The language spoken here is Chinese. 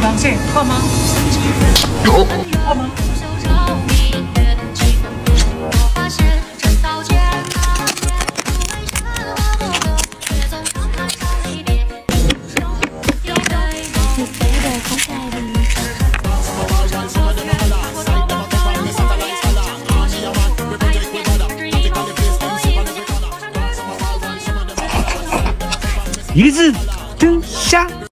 螃蟹饿吗？饿吗？一个字，真香。